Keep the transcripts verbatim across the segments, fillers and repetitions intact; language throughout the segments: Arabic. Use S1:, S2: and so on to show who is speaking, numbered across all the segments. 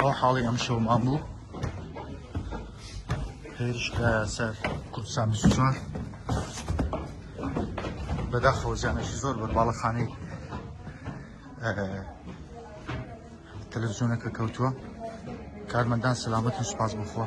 S1: او حالي امشو مامو هيرش كسر قدسام السوزان بداخل وزيانا شزور بالبالخاني تلفزيونك كوتوا كارمندان سلامتهم سباس بخوا.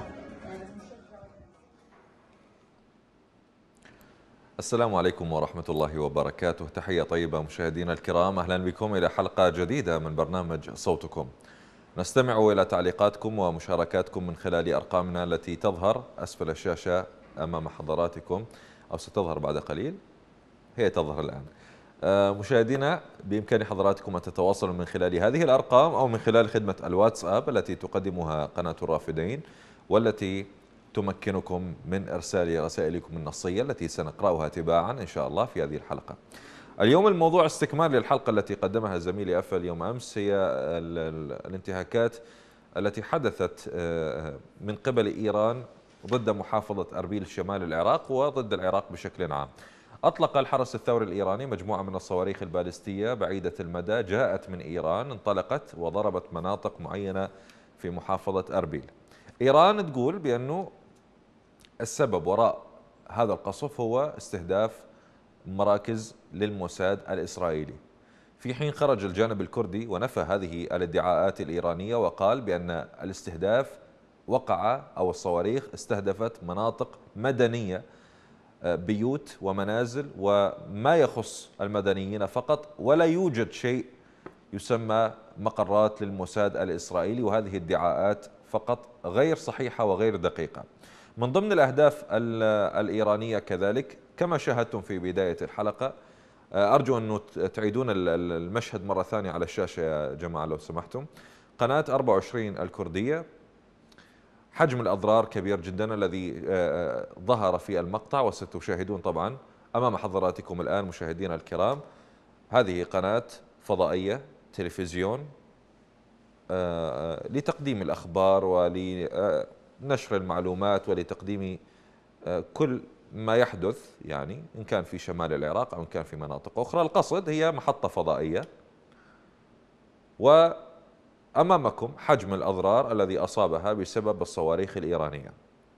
S2: السلام عليكم ورحمة الله وبركاته. تحية طيبة مشاهدينا الكرام، أهلا بكم إلى حلقة جديدة من برنامج صوتكم. نستمع إلى تعليقاتكم ومشاركاتكم من خلال أرقامنا التي تظهر أسفل الشاشة أمام حضراتكم، أو ستظهر بعد قليل، هي تظهر الآن. مشاهدينا بإمكان حضراتكم أن تتواصلوا من خلال هذه الأرقام أو من خلال خدمة الواتساب التي تقدمها قناة الرافدين، والتي تمكنكم من إرسال رسائلكم النصية التي سنقرأها تباعا إن شاء الله في هذه الحلقة. اليوم الموضوع استكمال للحلقة التي قدمها زميلي أفل يوم أمس، هي الانتهاكات التي حدثت من قبل إيران ضد محافظة أربيل شمال العراق وضد العراق بشكل عام. أطلق الحرس الثوري الإيراني مجموعة من الصواريخ البالستية بعيدة المدى جاءت من إيران، انطلقت وضربت مناطق معينة في محافظة أربيل. إيران تقول بأنه السبب وراء هذا القصف هو استهداف مراكز للموساد الإسرائيلي، في حين خرج الجانب الكردي ونفى هذه الادعاءات الإيرانية وقال بأن الاستهداف وقع أو الصواريخ استهدفت مناطق مدنية، بيوت ومنازل وما يخص المدنيين فقط، ولا يوجد شيء يسمى مقرات للموساد الإسرائيلي، وهذه ادعاءات فقط غير صحيحة وغير دقيقة. من ضمن الأهداف الإيرانية كذلك كما شاهدتم في بداية الحلقة، أرجو أن تعيدون المشهد مرة ثانية على الشاشة يا جماعة لو سمحتم، قناة أربعة وعشرين الكردية، حجم الأضرار كبير جدا الذي ظهر في المقطع وستشاهدون طبعا أمام حضراتكم الآن مشاهدينا الكرام. هذه قناة فضائية تلفزيون لتقديم الأخبار ولنشر المعلومات ولتقديم كل ما يحدث، يعني إن كان في شمال العراق أو إن كان في مناطق أخرى. القصد هي محطة فضائية، وأمامكم حجم الأضرار الذي أصابها بسبب الصواريخ الإيرانية.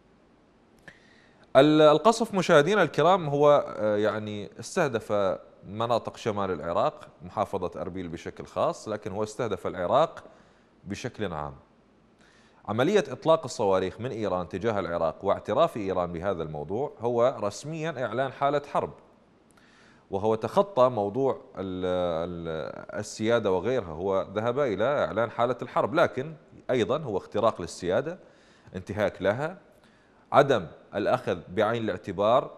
S2: القصف مشاهدينا الكرام هو يعني استهدف مناطق شمال العراق، محافظة أربيل بشكل خاص، لكن هو استهدف العراق بشكل عام. عملية إطلاق الصواريخ من إيران تجاه العراق واعتراف إيران بهذا الموضوع هو رسميا إعلان حالة حرب، وهو تخطى موضوع السيادة وغيرها، هو ذهب إلى إعلان حالة الحرب، لكن أيضا هو اختراق للسيادة، انتهاك لها، عدم الأخذ بعين الاعتبار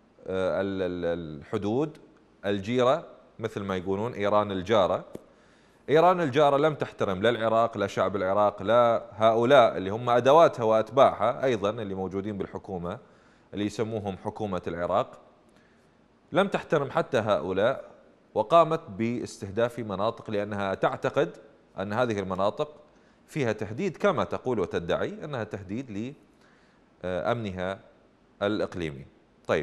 S2: الحدود الجيرة، مثل ما يقولون إيران الجارة. إيران الجارة لم تحترم لا العراق لا شعب العراق لا هؤلاء اللي هم أدواتها وأتباعها أيضا اللي موجودين بالحكومة اللي يسموهم حكومة العراق، لم تحترم حتى هؤلاء، وقامت باستهداف مناطق لأنها تعتقد أن هذه المناطق فيها تهديد، كما تقول وتدعي أنها تهديد لأمنها الإقليمي. طيب،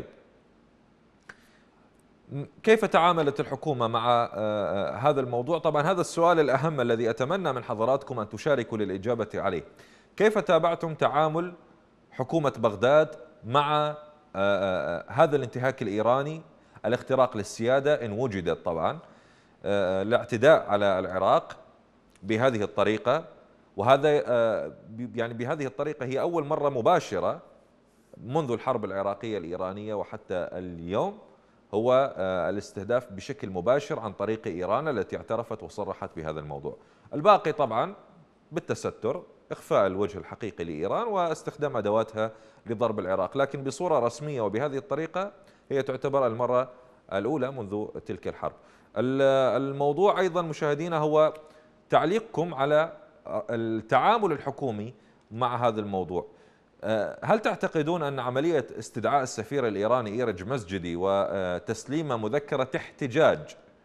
S2: كيف تعاملت الحكومة مع هذا الموضوع؟ طبعا هذا السؤال الأهم الذي أتمنى من حضراتكم أن تشاركوا للإجابة عليه. كيف تابعتم تعامل حكومة بغداد مع هذا الانتهاك الإيراني، الاختراق للسيادة إن وجدت طبعا، الاعتداء على العراق بهذه الطريقة؟ وهذا يعني بهذه الطريقة هي أول مرة مباشرة منذ الحرب العراقية الإيرانية وحتى اليوم، هو الاستهداف بشكل مباشر عن طريق إيران التي اعترفت وصرحت بهذا الموضوع. الباقي طبعا بالتستر، إخفاء الوجه الحقيقي لإيران واستخدام أدواتها لضرب العراق، لكن بصورة رسمية وبهذه الطريقة هي تعتبر المرة الأولى منذ تلك الحرب. الموضوع أيضا مشاهدينا هو تعليقكم على التعامل الحكومي مع هذا الموضوع. هل تعتقدون أن عملية استدعاء السفير الإيراني إيرج مسجدي وتسليم مذكرة احتجاج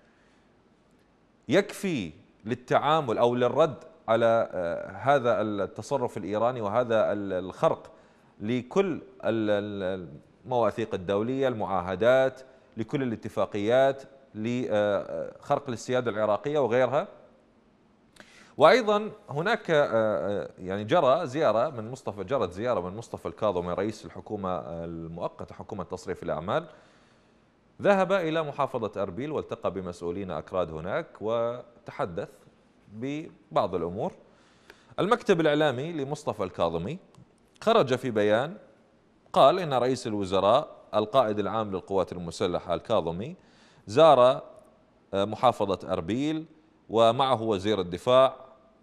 S2: يكفي للتعامل أو للرد على هذا التصرف الإيراني وهذا الخرق لكل المواثيق الدولية، المعاهدات، لكل الاتفاقيات، لخرق للسيادة العراقية وغيرها؟ وأيضا هناك يعني جرى زيارة من مصطفى جرت زيارة من مصطفى الكاظمي رئيس الحكومة المؤقتة حكومة تصريف الأعمال، ذهب إلى محافظة أربيل والتقى بمسؤولين أكراد هناك وتحدث ببعض الأمور. المكتب الإعلامي لمصطفى الكاظمي خرج في بيان قال إن رئيس الوزراء القائد العام للقوات المسلحة الكاظمي زار محافظة أربيل ومعه وزير الدفاع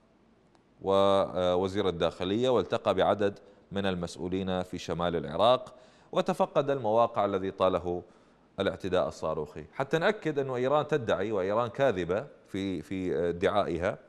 S2: ووزير الداخلية، والتقى بعدد من المسؤولين في شمال العراق وتفقد المواقع الذي طاله الاعتداء الصاروخي. حتى نأكد أن إيران تدعي وإيران كاذبة في في ادعائها.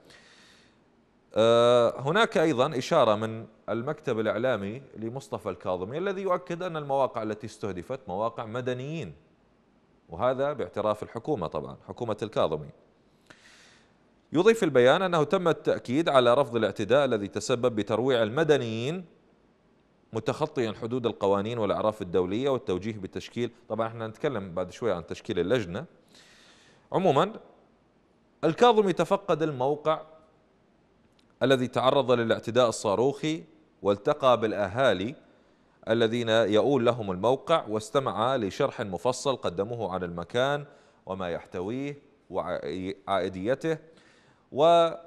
S2: هناك أيضا إشارة من المكتب الإعلامي لمصطفى الكاظمي الذي يؤكد أن المواقع التي استهدفت مواقع مدنيين، وهذا باعتراف الحكومة طبعا حكومة الكاظمي. يضيف البيان أنه تم التأكيد على رفض الاعتداء الذي تسبب بترويع المدنيين متخطيا حدود القوانين والأعراف الدولية والتوجيه بتشكيل، طبعا احنا نتكلم بعد شوي عن تشكيل اللجنة. عموما الكاظمي تفقد الموقع الذي تعرض للاعتداء الصاروخي والتقى بالأهالي الذين يؤول لهم الموقع واستمع لشرح مفصل قدموه عن المكان وما يحتويه وعائديته، ويعني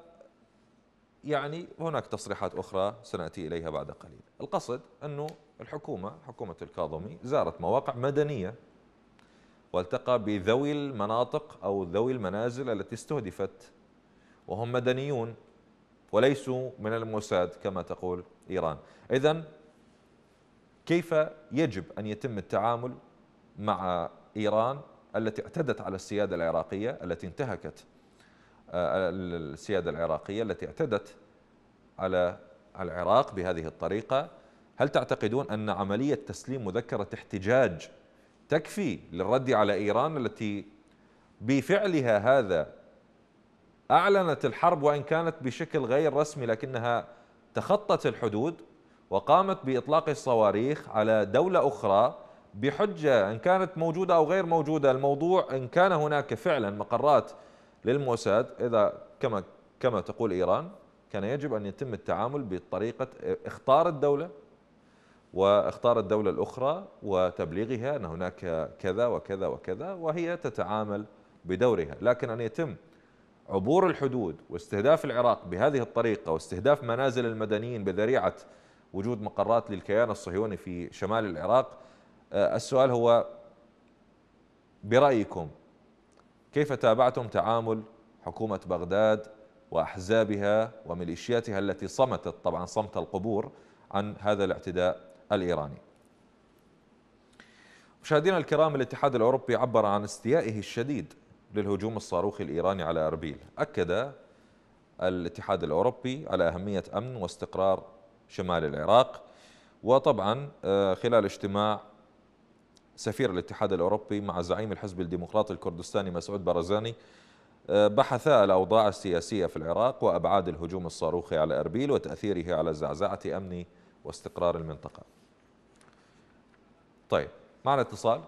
S2: هناك تصريحات أخرى سنأتي إليها بعد قليل. القصد أنه الحكومة حكومة الكاظمي زارت مواقع مدنية والتقى بذوي المناطق أو ذوي المنازل التي استهدفت وهم مدنيون وليسوا من الموساد كما تقول إيران. إذن كيف يجب أن يتم التعامل مع إيران التي اعتدت على السيادة العراقية، التي انتهكت السيادة العراقية، التي اعتدت على العراق بهذه الطريقة؟ هل تعتقدون أن عملية تسليم مذكرة احتجاج تكفي للرد على إيران التي بفعلها هذا أعلنت الحرب وإن كانت بشكل غير رسمي، لكنها تخطت الحدود وقامت بإطلاق الصواريخ على دولة أخرى بحجة إن كانت موجودة أو غير موجودة؟ الموضوع إن كان هناك فعلا مقرات للموساد إذا كما كما تقول إيران، كان يجب أن يتم التعامل بطريقة اختار الدولة واختار الدولة الأخرى وتبليغها أن هناك كذا وكذا وكذا وهي تتعامل بدورها. لكن أن يتم عبور الحدود واستهداف العراق بهذه الطريقة واستهداف منازل المدنيين بذريعة وجود مقرات للكيان الصهيوني في شمال العراق، السؤال هو برأيكم كيف تابعتم تعامل حكومة بغداد وأحزابها وميليشياتها التي صمتت طبعا صمت القبور عن هذا الاعتداء الإيراني؟ مشاهدينا الكرام، الاتحاد الأوروبي عبر عن استيائه الشديد للهجوم الصاروخي الإيراني على أربيل. أكد الاتحاد الأوروبي على أهمية أمن واستقرار شمال العراق، وطبعا خلال اجتماع سفير الاتحاد الأوروبي مع زعيم الحزب الديمقراطي الكردستاني مسعود بارزاني بحثا الأوضاع السياسية في العراق وأبعاد الهجوم الصاروخي على أربيل وتأثيره على زعزعة أمن واستقرار المنطقة. طيب، معنا اتصال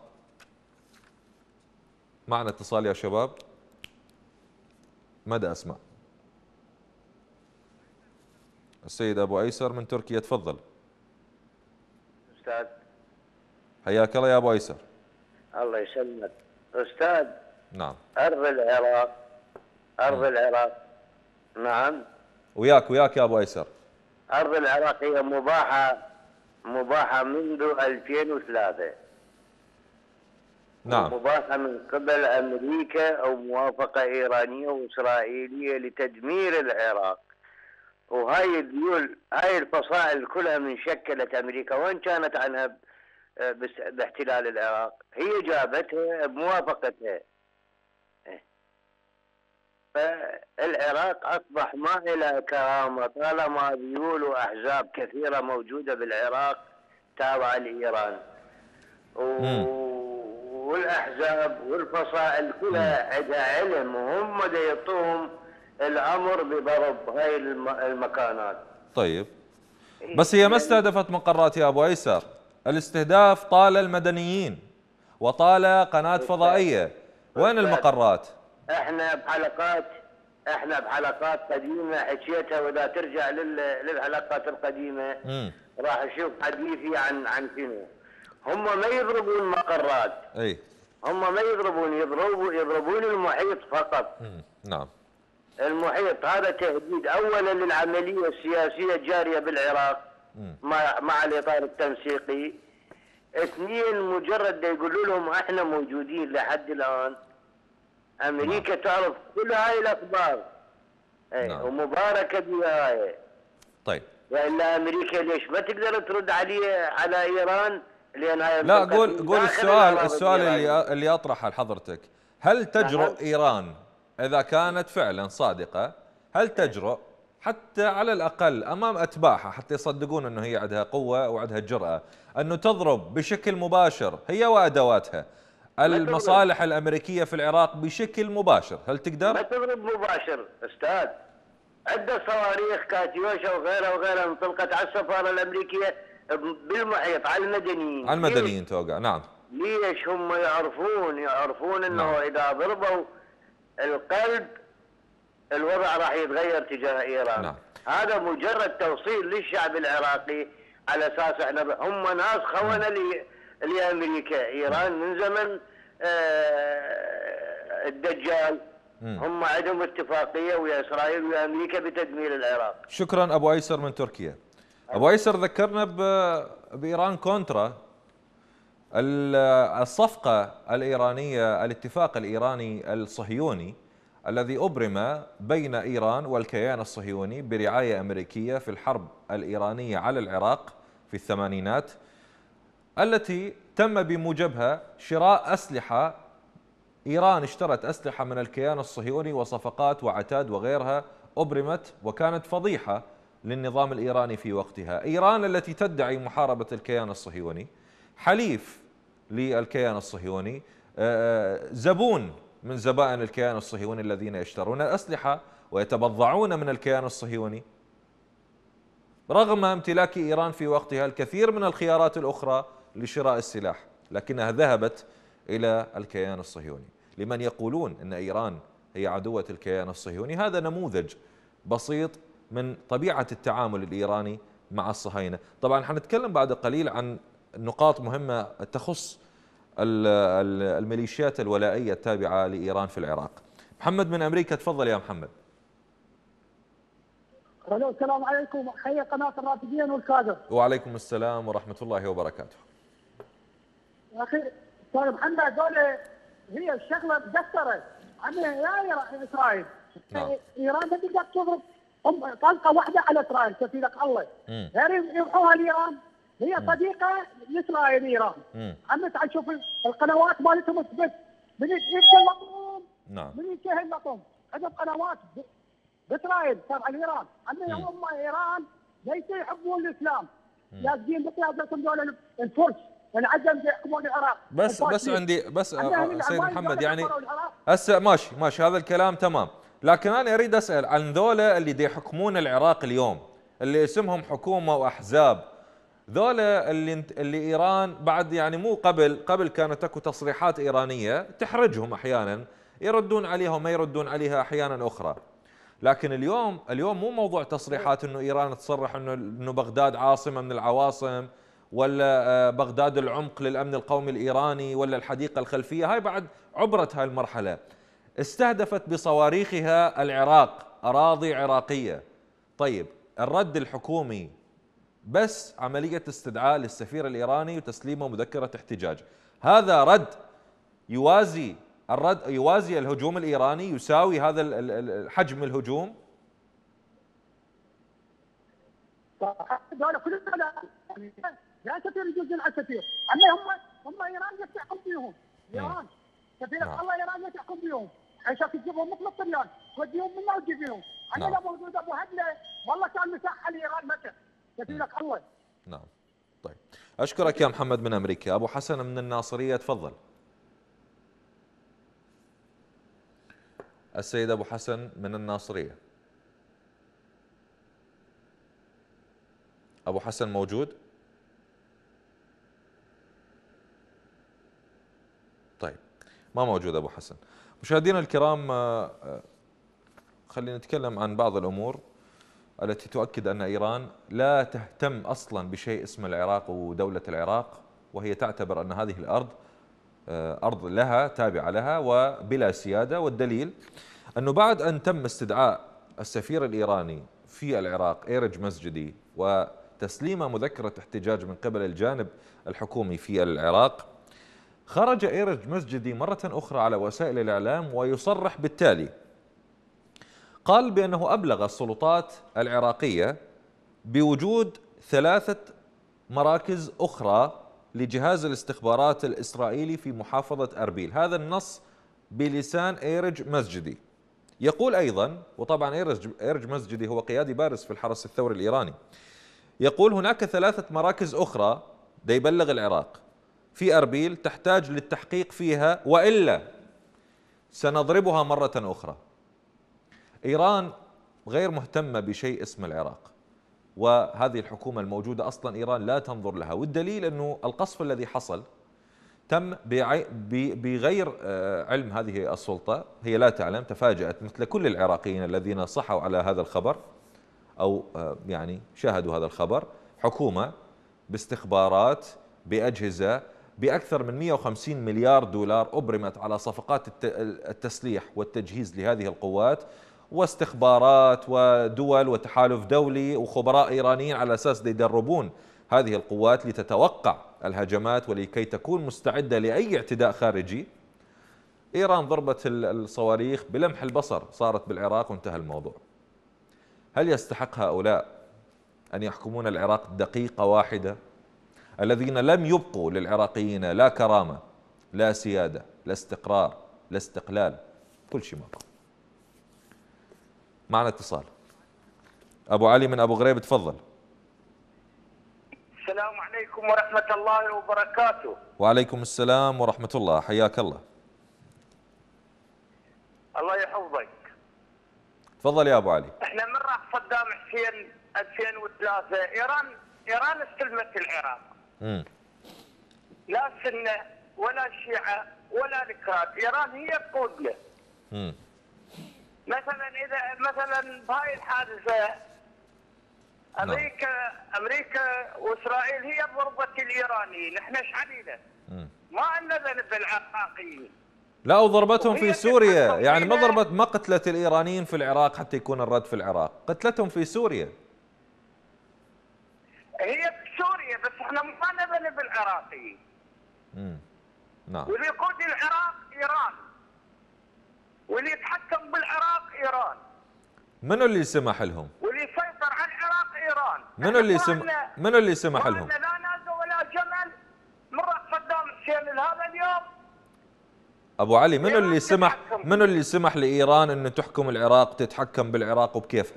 S2: معنا اتصال يا شباب. ماذا أسمع؟ السيد أبو أيسر من تركيا، تفضل.
S3: أستاذ
S2: حياك الله يا أبو أيسر.
S3: الله يسلمك أستاذ.
S2: نعم.
S3: أرض العراق أرض م. العراق نعم.
S2: وياك وياك يا أبو أيسر.
S3: أرض العراق هي مباحة مباحة منذ ألفين وثلاثة.
S2: نعم.
S3: مباحة من قبل أمريكا أو موافقة إيرانية وإسرائيلية لتدمير العراق. وهاي الديول هاي الفصائل كلها من شكلت أمريكا وإن كانت عنها باحتلال العراق، هي جابتها بموافقتها. فالعراق أصبح ما إلى كرامة طالما ديول وأحزاب كثيرة موجودة بالعراق تابعة لإيران. والأحزاب والفصائل كلها عندها علم وهم دا يعطوهم الأمر بضرب هاي المكانات.
S2: طيب، بس هي ما استهدفت مقرات يا أبو أيسر، الاستهداف طال المدنيين وطال قناة فضائية، وين المقرات؟
S3: احنا بحلقات احنا بحلقات قديمه حكيتها، واذا ترجع لل- للحلقات القديمه
S2: امم
S3: راح تشوف حديثي عن عن شنو. هم ما يضربون مقرات،
S2: اي
S3: هم ما يضربون يضربون يضربون المحيط فقط.
S2: امم نعم.
S3: المحيط هذا تهديد اولا للعمليه السياسيه الجاريه بالعراق
S2: امم
S3: مع مع الاطار التنسيقي. اثنين، مجرد دا يقولوا لهم احنا موجودين لحد الان، امريكا تعرف كل هاي الاخبار. اي
S2: نعم.
S3: ومباركه بهاي.
S2: طيب
S3: والا امريكا ليش ما تقدر ترد عليه على ايران؟ لان هاي
S2: لا،
S3: منطقة
S2: قول قول
S3: داخل
S2: السؤال
S3: الأراضي
S2: السؤال
S3: الإيرانية.
S2: اللي اللي اطرحه لحضرتك، هل تجرؤ
S3: نعم.
S2: ايران اذا كانت فعلا صادقه، هل تجرؤ حتى على الاقل امام اتباعها حتى يصدقون انه هي عندها قوه وعندها جرأه انه تضرب بشكل مباشر هي وادواتها
S3: ما تضرب
S2: المصالح الامريكيه في العراق بشكل مباشر؟ هل
S3: ما
S2: تقدر؟
S3: تضرب مباشر استاذ. عدة صواريخ كاتيوشا وغيرها وغيرها انطلقت على السفاره الامريكيه بالمحيط على المدنيين.
S2: على المدنيين توقع. نعم.
S3: ليش هم يعرفون يعرفون انه
S2: نعم.
S3: اذا ضربوا القلب الوضع راح يتغير تجاه ايران.
S2: نعم.
S3: هذا مجرد توصيل للشعب العراقي على اساس احنا هم ناس خونه ل- لامريكا. ايران من زمن آه، الدجال هم عندهم اتفاقيه ويا اسرائيل ويا امريكا بتدمير العراق.
S2: شكرا ابو ايسر من تركيا. ابو ايسر ذكرنا ب- بايران كونترا، ال- الصفقة الإيرانية، الاتفاق الإيراني الصهيوني الذي أبرم بين إيران والكيان الصهيوني برعاية أمريكية في الحرب الإيرانية على العراق في الثمانينات، التي تم بموجبها شراء أسلحة. إيران اشترت أسلحة من الكيان الصهيوني وصفقات وعتاد وغيرها أبرمت وكانت فضيحة للنظام الإيراني في وقتها. إيران التي تدعي محاربة الكيان الصهيوني، حليف للكيان الصهيوني، زبون من زبائن الكيان الصهيوني الذين يشترون الأسلحة ويتبضعون من الكيان الصهيوني، رغم امتلاك إيران في وقتها الكثير من الخيارات الأخرى لشراء السلاح، لكنها ذهبت إلى الكيان الصهيوني. لمن يقولون أن إيران هي عدوة الكيان الصهيوني، هذا نموذج بسيط من طبيعة التعامل الإيراني مع الصهاينة. طبعا حنتكلم بعد قليل عن نقاط مهمة تخص الميليشيات الولائية التابعة لإيران في العراق. محمد من أمريكا، تفضل يا محمد.
S4: الو، السلام عليكم، حي قناه الرافدين والكادر.
S2: وعليكم السلام ورحمة الله وبركاته.
S4: يا اخي استاذ محمد، دولة هي الشغله مقصره عن يا اسرائيل.
S2: نعم.
S4: ايران ما تقدر تضرب هم طلقه واحده على اسرائيل، كفيلك الله.
S2: مم.
S4: غير يروحوها لايران، هي صديقه لاسرائيل ايران.
S2: مم.
S4: عم تعال شوف القنوات مالتهم تثبت من يبدا اللطم،
S2: نعم.
S4: من ينتهي اللطم. عندهم قنوات ب- باسرائيل تابعه لايران. عم هم ايران ليس يحبون الاسلام، لاقين بقيادتهم دول الفرس العجم يحكمون العراق.
S2: بس بس
S4: الفاشلين.
S2: عندي بس
S4: عندنا
S2: آه،
S4: هنا
S2: سيد
S4: العمال
S2: محمد،
S4: دول
S2: يعني
S4: كفروا العراق.
S2: هسه ماشي ماشي هذا الكلام تمام، لكن انا اريد اسال عن ذولا اللي دي يحكمون العراق اليوم، اللي اسمهم حكومه واحزاب. ذولا اللي انت اللي ايران بعد يعني مو قبل قبل كانت اكو تصريحات ايرانيه تحرجهم احيانا، يردون عليها وما يردون عليها احيانا اخرى. لكن اليوم اليوم مو موضوع تصريحات انه ايران تصرح انه انه بغداد عاصمه من العواصم، ولا آه، بغداد العمق للامن القومي الايراني، ولا الحديقه الخلفيه. هاي بعد عبرت هاي المرحله. استهدفت بصواريخها العراق، اراضي عراقيه. طيب الرد الحكومي بس عمليه استدعاء للسفير الايراني وتسليمه مذكره احتجاج. هذا رد يوازي الرد يوازي الهجوم الايراني، يساوي هذا ال- ال- ال- حجم الهجوم.
S4: دول كل لا سفير يجوز على السفير. اما هم هم ايران يحكم فيهم. ايران سفيرك
S2: نعم.
S4: الله ايران يحكم فيهم. عشان تجيبهم مثل الطليان توديهم منا وتجيبهم. عندنا
S2: نعم.
S4: موجود ابو هدله والله كان مساحه لايران مكه. سفيرك الله.
S2: نعم. طيب اشكرك يا محمد من امريكا. ابو حسن من الناصريه، تفضل. السيد ابو حسن من الناصريه. ابو حسن موجود؟ طيب ما موجود ابو حسن. مشاهدينا الكرام، خلينا نتكلم عن بعض الأمور التي تؤكد أن إيران لا تهتم أصلا بشيء اسمه العراق ودولة العراق، وهي تعتبر أن هذه الأرض أرض لها تابعة لها وبلا سيادة. والدليل أنه بعد أن تم استدعاء السفير الإيراني في العراق إيرج مزجدي وتسليم مذكرة احتجاج من قبل الجانب الحكومي في العراق، خرج إيرج مزجدي مرة أخرى على وسائل الإعلام ويصرح بالتالي. قال بأنه أبلغ السلطات العراقية بوجود ثلاثة مراكز أخرى لجهاز الاستخبارات الإسرائيلي في محافظة أربيل. هذا النص بلسان إيرج مزجدي. يقول أيضا، وطبعا إيرج, إيرج مزجدي هو قيادي بارز في الحرس الثوري الإيراني، يقول هناك ثلاثة مراكز أخرى دا يبلغ العراق في أربيل تحتاج للتحقيق فيها وإلا سنضربها مرة أخرى. إيران غير مهتمة بشيء اسم العراق، وهذه الحكومة الموجودة أصلا إيران لا تنظر لها. والدليل أنه القصف الذي حصل تم بغير علم هذه السلطة، هي لا تعلم، تفاجأت مثل كل العراقيين الذين صحوا على هذا الخبر أو يعني شاهدوا هذا الخبر. حكومة باستخبارات بأجهزة بأكثر من مئة وخمسين مليار دولار أبرمت على صفقات التسليح والتجهيز لهذه القوات، واستخبارات ودول وتحالف دولي وخبراء إيرانيين على أساس يدربون هذه القوات لتتوقع الهجمات ولكي تكون مستعدة لأي اعتداء خارجي. إيران ضربت الصواريخ بلمح البصر، صارت بالعراق وانتهى الموضوع. هل يستحق هؤلاء أن يحكمون العراق دقيقة واحدة؟ الذين لم يبقوا للعراقيين لا كرامة، لا سيادة، لا استقرار، لا استقلال، كل شيء ماكو. معنا اتصال. أبو علي من أبو غريب، تفضل.
S5: السلام عليكم ورحمة الله وبركاته.
S2: وعليكم السلام ورحمة الله، حياك الله.
S5: الله يحفظك.
S2: تفضل يا أبو علي.
S5: احنا من راح صدام حسين ألفين وثلاثة إيران إيران استلمت العراق.
S2: امم
S5: لا سنة ولا شيعة ولا الكراد، إيران هي تقودنا.
S2: امم
S5: مثلا إذا مثلا بهاي الحادثة أمريكا نعم. أمريكا وإسرائيل هي ضربت الإيرانيين، احنا ايش علينا؟ ما عندنا ذنب بالعراقيين.
S2: لا، وضربتهم في سوريا، يعني ما ضربت ما قتلت الإيرانيين في العراق حتى يكون الرد في العراق، قتلتهم في سوريا.
S5: هي في سوريا بس احنا ما لنا ذنب بالعراقيين.
S2: امم نعم.
S5: واللي يقود العراق إيران، واللي يتحكم بالعراق إيران.
S2: منو اللي سمح لهم؟
S5: واللي يسيطر على العراق إيران.
S2: منو اللي سمح منو اللي سمح لهم؟
S5: لا ناقة ولا جمل من راس صدام حسين لهذا اليوم.
S2: ابو علي، منو اللي سمح منو اللي سمح لايران انه تحكم العراق وتتحكم بالعراق وبكيفها؟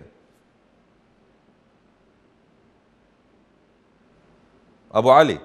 S2: ابو علي،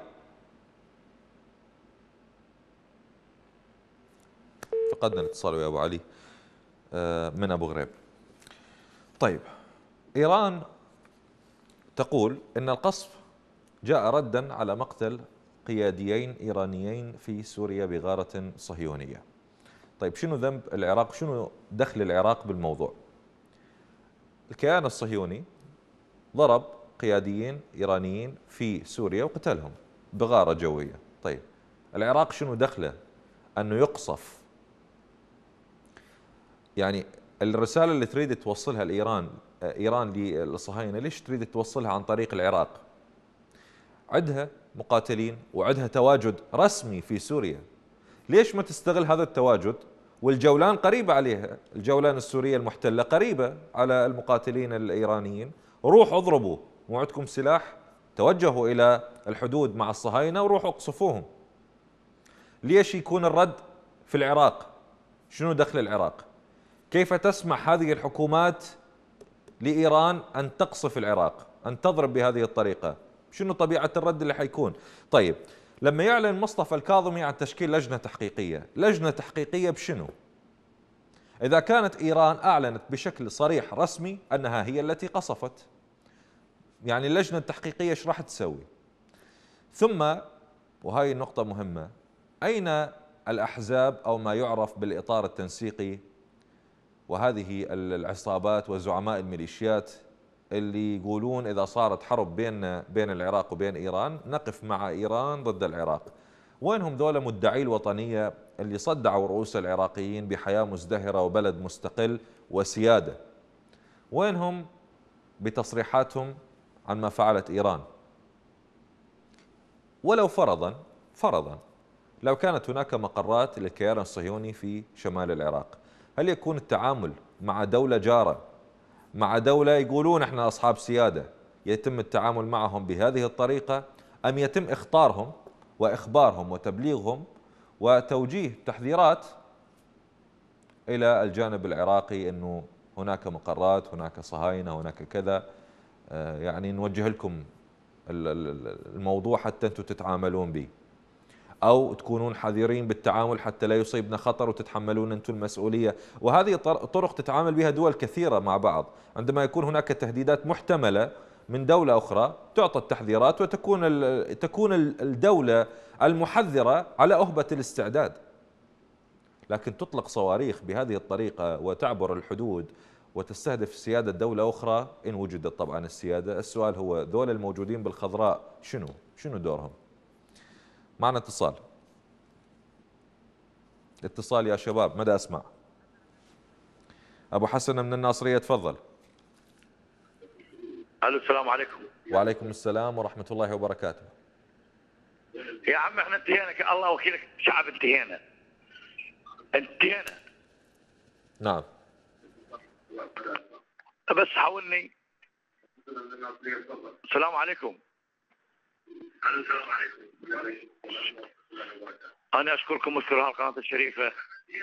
S2: فقدنا الاتصال ويا ابو علي من ابو غريب. طيب، ايران تقول ان القصف جاء ردا على مقتل قياديين ايرانيين في سوريا بغارة صهيونية. طيب، شنو ذنب العراق؟ شنو دخل العراق بالموضوع؟ الكيان الصهيوني ضرب قياديين ايرانيين في سوريا وقتلهم بغارة جوية. طيب، العراق شنو دخله انه يقصف؟ يعني الرسالة اللي تريد توصلها لإيران إيران للصهاينة، ليش تريد توصلها عن طريق العراق؟ عندها مقاتلين وعندها تواجد رسمي في سوريا، ليش ما تستغل هذا التواجد؟ والجولان قريبة عليها، الجولان السورية المحتلة قريبة على المقاتلين الإيرانيين، روحوا اضربوا، مو عندكم سلاح؟ توجهوا إلى الحدود مع الصهاينة وروحوا اقصفوهم. ليش يكون الرد في العراق؟ شنو دخل العراق؟ كيف تسمح هذه الحكومات لإيران أن تقصف العراق، أن تضرب بهذه الطريقة؟ شنو طبيعة الرد اللي حيكون؟ طيب، لما يعلن مصطفى الكاظمي عن تشكيل لجنة تحقيقية، لجنة تحقيقية بشنو؟ إذا كانت إيران أعلنت بشكل صريح رسمي أنها هي التي قصفت، يعني اللجنة التحقيقية ايش راح تسوي؟ ثم، وهي النقطة مهمة، أين الأحزاب أو ما يعرف بالإطار التنسيقي وهذه العصابات وزعماء الميليشيات اللي يقولون إذا صارت حرب بين بين العراق وبين إيران نقف مع إيران ضد العراق. وينهم ذولا مدعي الوطنية اللي صدعوا رؤوس العراقيين بحياة مزدهرة وبلد مستقل وسيادة؟ وينهم بتصريحاتهم عن ما فعلت إيران؟ ولو فرضا فرضا لو كانت هناك مقرات للكيان الصهيوني في شمال العراق، هل يكون التعامل مع دولة جارة، مع دولة يقولون احنا أصحاب سيادة، يتم التعامل معهم بهذه الطريقة، أم يتم إخطارهم وإخبارهم وتبليغهم وتوجيه تحذيرات إلى الجانب العراقي أنه هناك مقرات، هناك صهاينة، هناك كذا، يعني نوجه لكم الموضوع حتى أنتم تتعاملون به، أو تكونون حذرين بالتعامل حتى لا يصيبنا خطر وتتحملون أنتم المسؤولية. وهذه طرق تتعامل بها دول كثيرة مع بعض. عندما يكون هناك تهديدات محتملة من دولة أخرى تعطى التحذيرات وتكون تكون الدولة المحذرة على أهبة الاستعداد. لكن تطلق صواريخ بهذه الطريقة وتعبر الحدود وتستهدف سيادة دولة أخرى، إن وجدت طبعا السيادة. السؤال هو دول الموجودين بالخضراء شنو شنو دورهم؟ معنا اتصال. اتصال يا شباب، مدى أسمع. أبو حسن من الناصرية، تفضل.
S6: الو السلام عليكم.
S2: وعليكم السلام ورحمة الله وبركاته.
S6: يا عم احنا انتهينا، الله وكيلك شعب، انتهينا انتهينا.
S2: نعم.
S6: بس حاولني. السلام عليكم. السلام عليكم. انا اشكركم واشكر هالقناة الشريفة.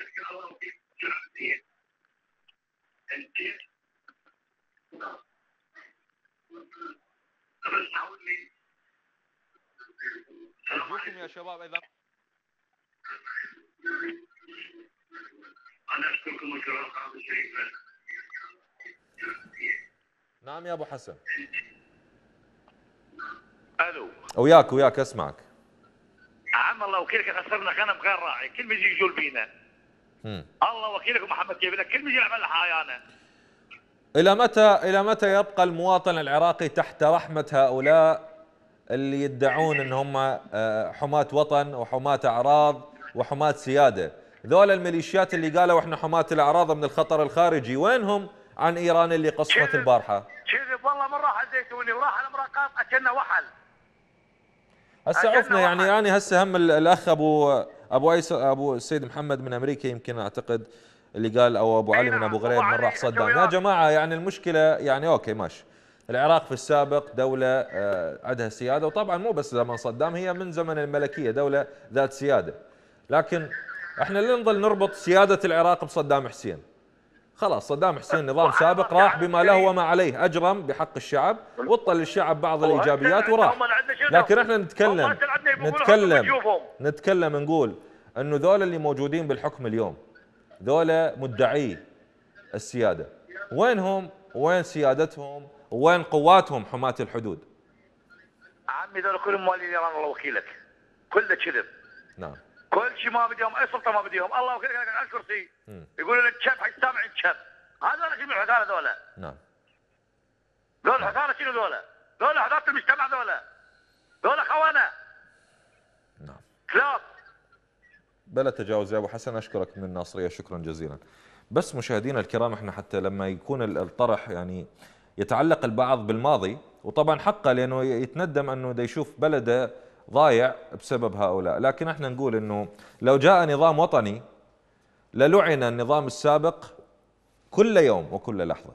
S2: أرجوكم يا شباب إذا
S6: أنا أشكركم وأشكر القناة الشريفة.
S2: نعم يا أبو حسن.
S6: ألو.
S2: وياك وياك أسمعك.
S6: عم الله وكيلك خسرنا غنم غير راعي، كل ما يجي يجول بينا.
S2: مم.
S6: الله وكيلك محمد كيف لك، كل ما يجي يعمل حيانا.
S2: إلى متى إلى متى يبقى المواطن العراقي تحت رحمة هؤلاء اللي يدعون ان هم حماة وطن وحماة اعراض وحماة سيادة؟ ذول الميليشيات اللي قالوا احنا حماة الاعراض من الخطر الخارجي، وينهم عن ايران اللي قصفت البارحة؟
S6: كذب والله، من راح الزيتوني وراح المراقات كأنه وحل.
S2: هسه عرفنا يعني يعني هسه هم الاخ ابو ابو عيسى ابو السيد محمد من امريكا يمكن اعتقد اللي قال، او ابو علي من ابو غريب من راح صدام. يا جماعة يعني المشكلة يعني اوكي ماشي، العراق في السابق دولة عندها سيادة، وطبعا مو بس زمن صدام، هي من زمن الملكية دولة ذات سيادة، لكن احنا اللي نظل نربط سيادة العراق بصدام حسين. خلاص صدام حسين نظام سابق راح بما له وما عليه، اجرم بحق الشعب وطل للشعب بعض الايجابيات وراح. لكن احنا نتكلم نتكلم نتكلم نقول انه ذولا اللي موجودين بالحكم اليوم، ذولا مدعي السيادة، وينهم؟ وين سيادتهم؟ وين قواتهم حماة الحدود؟
S6: عمي ذول كلهم موالين ايران، الله وكيلك كله كذب.
S2: نعم.
S6: كل شيء ما بديهم، اي سلطه ما بديهم، الله وكيلك على الكرسي يقولوا لك شب حق سامع شب. هذول شنو الحثاله ذولا؟
S2: نعم.
S6: ذول الحثاله شنو ذولا؟ ذولا حثاله المجتمع ذولا. ذولا خونه.
S2: نعم.
S6: كلاب.
S2: بلا تجاوز يا ابو حسن، اشكرك من الناصريه شكرا جزيلا. بس مشاهدينا الكرام، احنا حتى لما يكون الطرح يعني يتعلق البعض بالماضي، وطبعا حقه لانه يتندم انه دا يشوف بلده ضايع بسبب هؤلاء، لكن احنا نقول انه لو جاء نظام وطني للعن النظام السابق كل يوم وكل لحظه.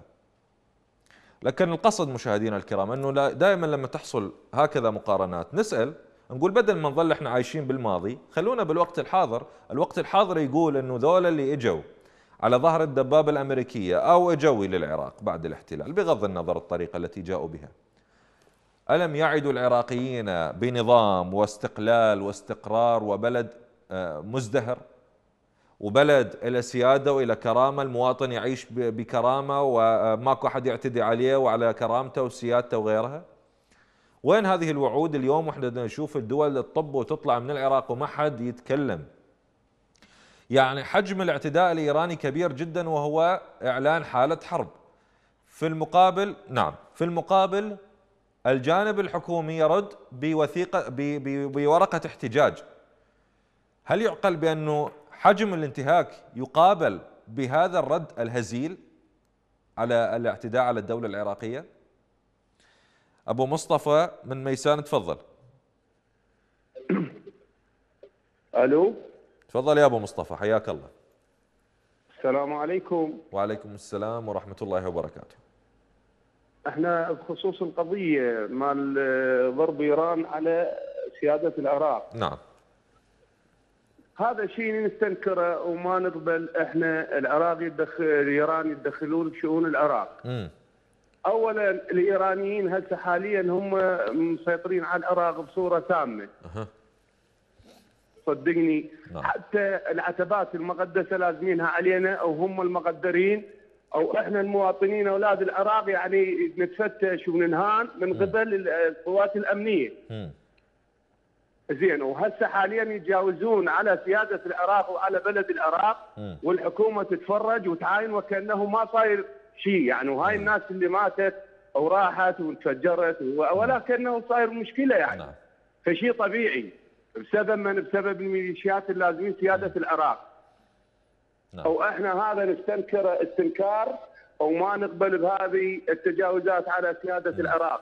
S2: لكن القصد مشاهدينا الكرام انه دائما لما تحصل هكذا مقارنات نسال، نقول بدل ما نظل احنا عايشين بالماضي خلونا بالوقت الحاضر. الوقت الحاضر يقول انه ذولا اللي اجوا على ظهر الدبابة الأمريكية أو اجوا للعراق بعد الاحتلال، بغض النظر الطريقة التي جاءوا بها، ألم يعدوا العراقيين بنظام واستقلال واستقرار وبلد مزدهر وبلد إلى سيادة وإلى كرامة، المواطن يعيش بكرامة وماكو أحد يعتدي عليه وعلى كرامته وسيادته وغيرها؟ وين هذه الوعود اليوم؟ واحنا نشوف الدول تطب وتطلع من العراق وما حد يتكلم. يعني حجم الاعتداء الإيراني كبير جدا وهو إعلان حالة حرب. في المقابل نعم في المقابل الجانب الحكومي يرد بوثيقة بورقة احتجاج. هل يعقل بأنه حجم الانتهاك يقابل بهذا الرد الهزيل على الاعتداء على الدولة العراقية؟ أبو مصطفى من ميسان تفضل.
S7: الو
S2: تفضل يا أبو مصطفى، حياك الله.
S7: السلام عليكم.
S2: وعليكم السلام ورحمة الله وبركاته.
S7: احنا بخصوص القضية مال ضرب ايران على سيادة العراق.
S2: نعم.
S7: هذا شيء نستنكره وما نقبل احنا العراق يدخل الايران يتدخلون بشؤون العراق.
S2: م.
S7: اولا الايرانيين هسه حاليا هم مسيطرين على العراق بصورة تامة.
S2: أه.
S7: صدقني.
S2: نعم.
S7: حتى العتبات المقدسة لازمينها علينا او هم المقدرين او احنا المواطنين اولاد العراق يعني نتفتش وننهان من قبل القوات الامنيه.
S2: م.
S7: زين وهسه حاليا يتجاوزون على سياده العراق وعلى بلد العراق
S2: م.
S7: والحكومه تتفرج وتعاين وكانه ما صاير شيء يعني وهاي الناس اللي ماتت او راحت وتفجرت ولا كانه صاير مشكله يعني.
S2: نعم.
S7: فشيء طبيعي بسبب من بسبب الميليشيات اللازمين سياده م. العراق.
S2: نعم.
S7: او احنا هذا نستنكر استنكار وما نقبل بهذه التجاوزات على سياده م. العراق.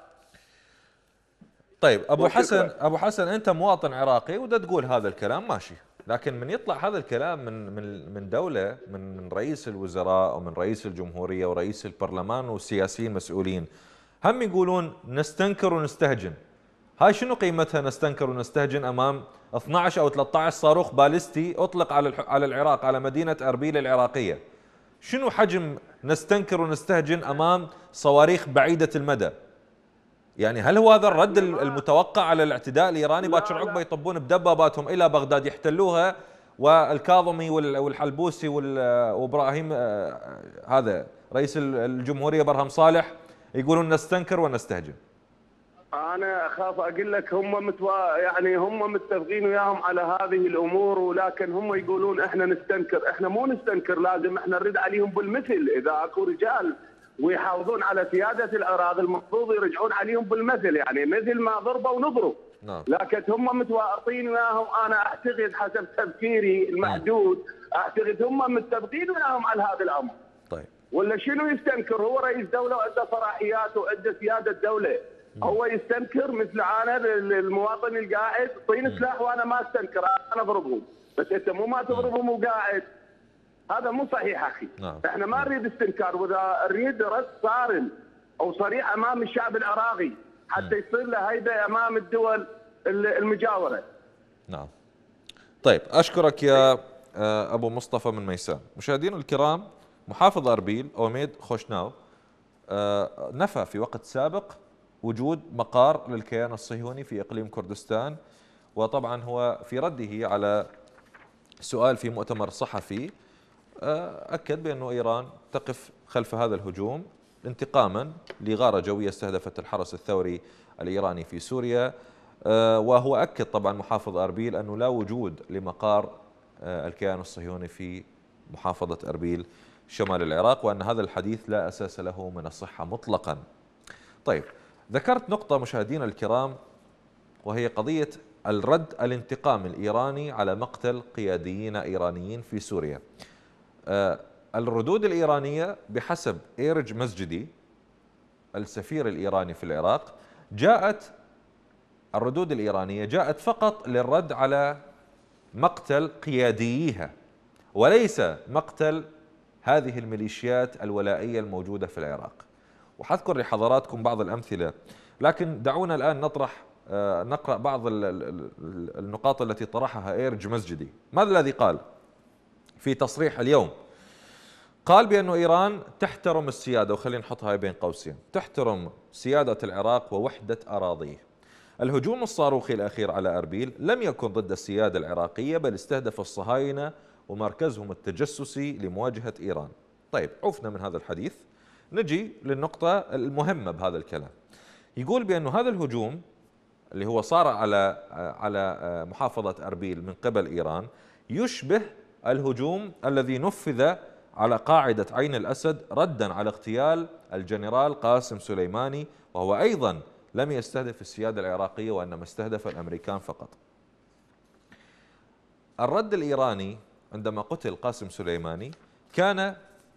S2: طيب ابو حسن ابو حسن انت مواطن عراقي ودا تقول هذا الكلام ماشي، لكن من يطلع هذا الكلام من من من دوله من من رئيس الوزراء ومن رئيس الجمهوريه ورئيس البرلمان والسياسيين مسؤولين هم يقولون نستنكر ونستهجن. هاي شنو قيمتها نستنكر ونستهجن امام اثنعش او ثلاثة عشر صاروخ باليستي اطلق على على العراق على مدينه اربيل العراقيه؟ شنو حجم نستنكر ونستهجن امام صواريخ بعيده المدى؟ يعني هل هو هذا الرد المتوقع على الاعتداء الايراني؟ باكر عقبه يطبون بدباباتهم الى بغداد يحتلوها والكاظمي والحلبوسي وابراهيم هذا رئيس الجمهوريه برهم صالح يقولون نستنكر ونستهجن.
S7: انا اخاف اقول لك هم متوا... يعني هم متفقين وياهم على هذه الامور ولكن هم يقولون احنا نستنكر، احنا مو نستنكر لازم احنا نرد عليهم بالمثل. اذا اكو رجال ويحافظون على سياده العراق المفروض يرجعون عليهم بالمثل يعني مثل ما ضربوا ونضرب.
S2: نعم.
S7: لكن هم متواطئين وياهم انا اعتقد حسب تفكيري المحدود اعتقد هم متفقين وياهم على هذا الامر.
S2: طيب.
S7: ولا شنو يستنكر؟ هو رئيس دوله وعنده صلاحيات وعنده سياده دوله. هو يستنكر مثل انا المواطن القاعد طين سلاح وانا ما استنكر انا اضربهم، بس انت مو ما تضربهم وقاعد. هذا مو صحيح اخي.
S2: نعم.
S7: احنا ما نريد استنكار واذا نريد رد صارم او صريح امام الشعب العراقي حتى يصير له هيبه امام الدول المجاوره.
S2: نعم. طيب اشكرك يا ابو مصطفى من ميسان. مشاهدينا الكرام، محافظ اربيل اوميد خوشناو نفى في وقت سابق وجود مقار للكيان الصهيوني في اقليم كردستان، وطبعا هو في رده على سؤال في مؤتمر صحفي اكد بانه ايران تقف خلف هذا الهجوم انتقاما لغاره جويه استهدفت الحرس الثوري الايراني في سوريا. وهو اكد طبعا محافظ اربيل انه لا وجود لمقار الكيان الصهيوني في محافظه اربيل شمال العراق، وان هذا الحديث لا اساس له من الصحه مطلقا. طيب، ذكرت نقطة مشاهدينا الكرام وهي قضية الرد الانتقامي الإيراني على مقتل قياديين إيرانيين في سوريا. آه الردود الإيرانية بحسب إيرج مسجدي السفير الإيراني في العراق جاءت الردود الإيرانية جاءت فقط للرد على مقتل قيادييها وليس مقتل هذه الميليشيات الولائية الموجودة في العراق. وحذكر لحضراتكم بعض الأمثلة، لكن دعونا الآن نطرح نقرأ بعض النقاط التي طرحها إيرج مسجدي. ماذا الذي قال في تصريح اليوم؟ قال بأن إيران تحترم السيادة، وخلينا نحطها بين قوسين، تحترم سيادة العراق ووحدة أراضيه. الهجوم الصاروخي الأخير على أربيل لم يكن ضد السيادة العراقية، بل استهدف الصهاينة ومركزهم التجسسي لمواجهة إيران. طيب، عفنا من هذا الحديث، نجي للنقطة المهمة بهذا الكلام. يقول بأن هذا الهجوم اللي هو صار على على محافظة أربيل من قبل إيران يشبه الهجوم الذي نفذ على قاعدة عين الأسد ردا على اغتيال الجنرال قاسم سليماني، وهو أيضا لم يستهدف السيادة العراقية وإنما استهدف الأمريكان فقط. الرد الإيراني عندما قتل قاسم سليماني كان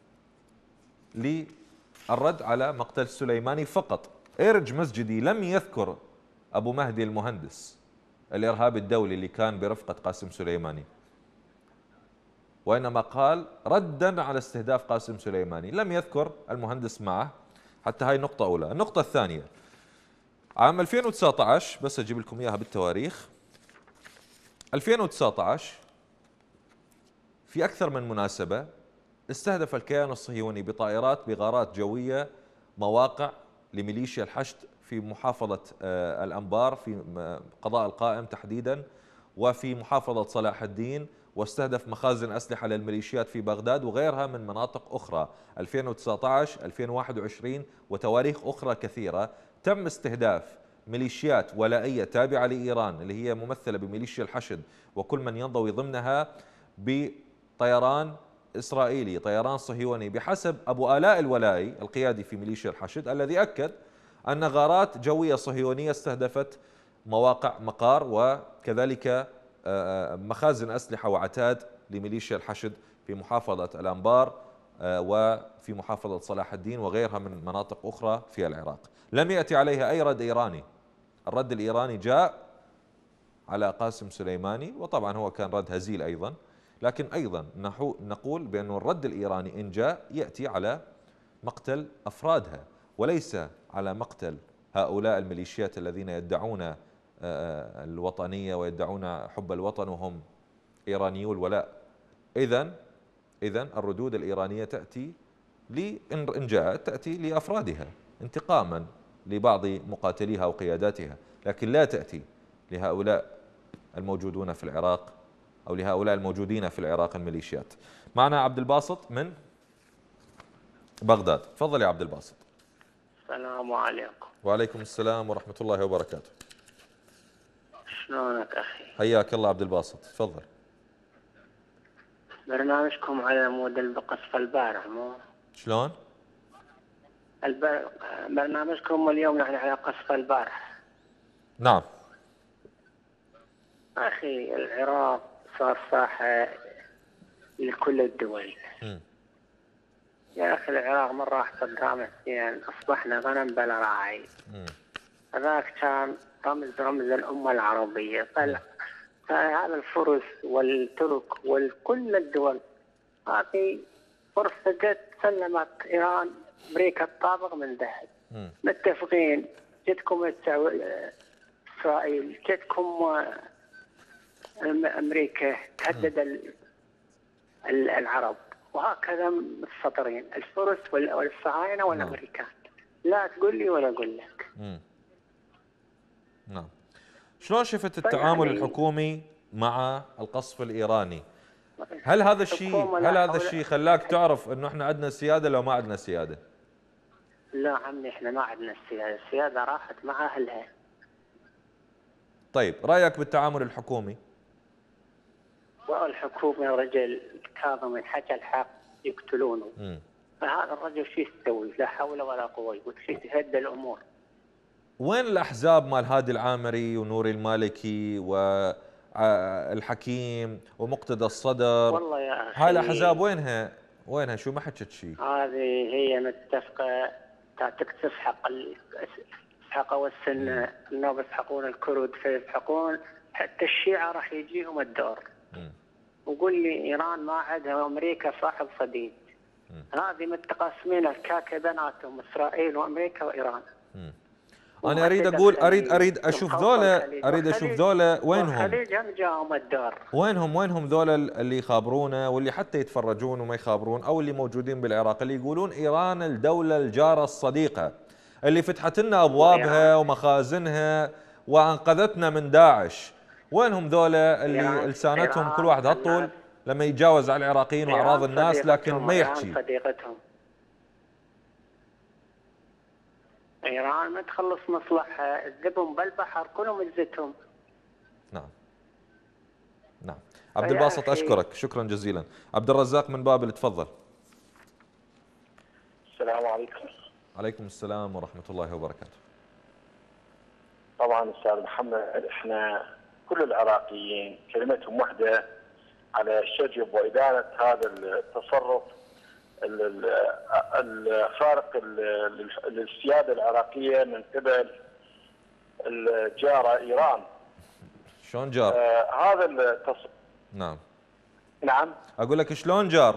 S2: للرد على مقتل سليماني فقط. إيرج مسجدي لم يذكر أبو مهدي المهندس الإرهابي الدولي اللي كان برفقة قاسم سليماني، وإنما قال ردا على استهداف قاسم سليماني، لم يذكر المهندس معه. حتى هاي نقطة أولى. النقطة الثانية، عام ألفين وتسعة عشر، بس أجيب لكم إياها بالتواريخ، ألفين وتسعة عشر في أكثر من مناسبة استهدف الكيان الصهيوني بطائرات بغارات جوية مواقع لميليشيا الحشد في محافظة الأنبار في قضاء القائم تحديدا، وفي محافظة صلاح الدين، واستهدف مخازن أسلحة للميليشيات في بغداد وغيرها من مناطق أخرى. ألفين وتسعة عشر ألفين وواحد وعشرين وتواريخ أخرى كثيرة تم استهداف ميليشيات ولائية تابعة لإيران اللي هي ممثلة بميليشيا الحشد وكل من ينضوي ضمنها بطيران إسرائيلي، طيران صهيوني، بحسب أبو آلاء الولائي القيادي في ميليشيا الحشد الذي أكد أن غارات جوية صهيونية استهدفت مواقع مقار وكذلك مخازن أسلحة وعتاد لميليشيا الحشد في محافظة الأنبار وفي محافظة صلاح الدين وغيرها من مناطق أخرى في العراق. لم يأتي عليها أي رد إيراني. الرد الإيراني جاء على قاسم سليماني، وطبعا هو كان رد هزيل أيضا، لكن أيضا نقول بأن الرد الإيراني إن جاء يأتي على مقتل أفرادها وليس على مقتل هؤلاء الميليشيات الذين يدعون الوطنية ويدعون حب الوطن وهم إيرانيو الولاء. إذن إذن الردود الإيرانية تأتي إن جاءت تأتي لأفرادها انتقاما لبعض مقاتليها وقياداتها، لكن لا تأتي لهؤلاء الموجودون في العراق أو لهؤلاء الموجودين في العراق الميليشيات. معنا عبد الباسط من بغداد. تفضل يا عبد الباسط.
S8: السلام عليكم.
S2: وعليكم السلام ورحمة الله وبركاته.
S8: شلونك أخي؟
S2: حياك الله عبد الباسط، تفضل.
S8: برنامجكم على مود القصف البارح مو؟
S2: شلون؟
S8: البر... برنامجكم اليوم نحن على قصف البارح.
S2: نعم.
S8: أخي العراق صار ساحة لكل الدول. م. يا أخي العراق من راح صدام حسين أصبحنا غنم بلا راعي. هذاك كان رمز رمز الأمة العربية. طلع هذا الفرس والترك وكل الدول هذه فرصة جت سلمت إيران أمريكا الطابق من ذهب. متفقين جتكم إسرائيل جتكم أمريكا تهدد العرب، وهكذا السطرين الفرس والصهاينة والأمريكان. لا تقول لي ولا أقول لك.
S2: نعم. شلون شفت التعامل الحكومي مع القصف الإيراني؟ هل هذا الشيء هل هذا الشيء خلاك تعرف انه احنا عندنا سيادة لو ما عندنا سيادة؟
S8: لا عمي احنا ما عندنا السيادة، السيادة راحت مع اهلها.
S2: طيب رأيك بالتعامل الحكومي؟
S8: والحكومة رجل كاظم حكى الحق يقتلونه. م. فهذا الرجل شو يسوي؟ لا حول ولا قوة، وتخيل تهدى الامور.
S2: وين الأحزاب مال هادي العامري ونوري المالكي والحكيم ومقتدى الصدر؟
S8: والله يا أخي
S2: هاي الأحزاب وينها؟ وينها شو ما حكت شيء؟
S8: هذه هي متفقة تكتف حق حقوا السنة، النوب يسحقون الكرد فيسحقون حتى الشيعة راح يجيهم الدور. م. وقول لي إيران ما عندها أمريكا صاحب صديق. م. هذه متقاسمين الكاكا بيناتهم إسرائيل وأمريكا وإيران. م.
S2: أنا أريد أقول أريد أريد أشوف ذولا أريد أشوف ذولا وينهم؟
S8: الخليج هم جاهم الدار.
S2: وينهم وينهم ذولا اللي يخابرونا واللي حتى يتفرجون وما يخابرون أو اللي موجودين بالعراق اللي يقولون إيران الدولة الجارة الصديقة اللي فتحت لنا أبوابها ومخازنها وأنقذتنا من داعش. وينهم ذولا اللي لسانتهم كل واحد هالطول لما يتجاوز على العراقيين وأعراض الناس لكن ما يحكي؟
S8: صديقتهم. إيران ما تخلص مصلحة، تذبهم بالبحر كلهم تزتهم.
S2: نعم. نعم. عبد الباسط أشكرك شكرا جزيلا. عبد الرزاق من بابل تفضل.
S9: السلام عليكم.
S2: عليكم السلام ورحمة الله وبركاته.
S9: طبعا أستاذ محمد، إحنا كل العراقيين كلمتهم واحدة على شجب وإدانة هذا التصرف الخارق للسيادة العراقية من قبل الجارة إيران.
S2: شلون جار؟
S9: آه هذا التصرف.
S2: نعم.
S9: نعم.
S2: أقول لك شلون جار؟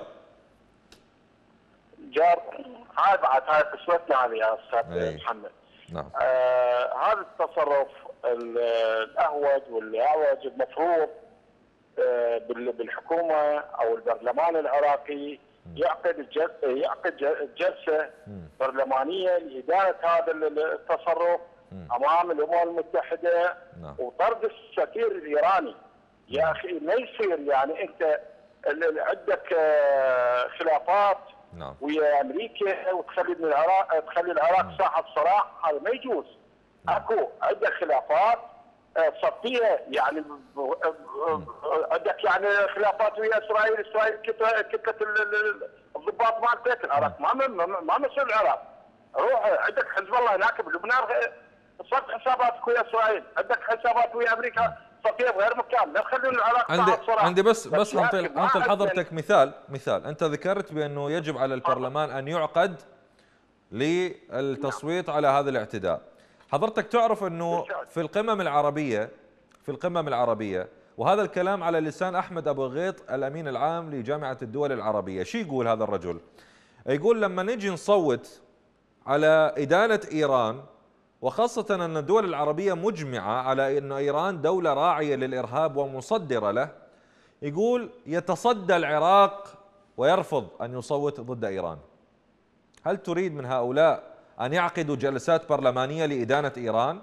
S9: جار هاي بعد هاي قسمتنا هذه يا أستاذ محمد.
S2: نعم.
S9: آه هذا التصرف الأهوج والأعوج المفروض آه بالحكومة أو البرلمان العراقي يعقد يعقد جلسة برلمانية لإدانة هذا التصرف أمام الأمم المتحدة وطرد السفير الإيراني. يا أخي ما يصير يعني أنت عندك خلافات
S2: نعم.
S9: ويا أمريكا وتخلي من العراق تخلي العراق ساحة صراع، هذا ما يجوز. نعم. أكو عندك خلافات صفية يعني عندك يعني خلافات ويا إسرائيل، إسرائيل كتلت الضباط مالتك. العراق ما ما مسؤول العراق. روح عندك حزب الله هناك بلبنان صرت حساباتك ويا إسرائيل، عندك حسابات ويا أمريكا صفية بغير مكان، لا تخلون العراق
S2: عندي
S9: ساحة صراع.
S2: عندي بس بس انطي انطي لحضرتك مثال مثال انت ذكرت بانه يجب على البرلمان ان يعقد للتصويت على هذا الاعتداء. حضرتك تعرف انه في القمم العربيه في القمم العربيه وهذا الكلام على لسان احمد ابو غيط الامين العام لجامعه الدول العربيه، شو يقول هذا الرجل؟ يقول لما نجي نصوت على ادانه ايران، وخاصة أن الدول العربية مجمعة على أن إيران دولة راعية للإرهاب ومصدرة له، يقول يتصدى العراق ويرفض أن يصوت ضد إيران. هل تريد من هؤلاء أن يعقدوا جلسات برلمانية لإدانة إيران؟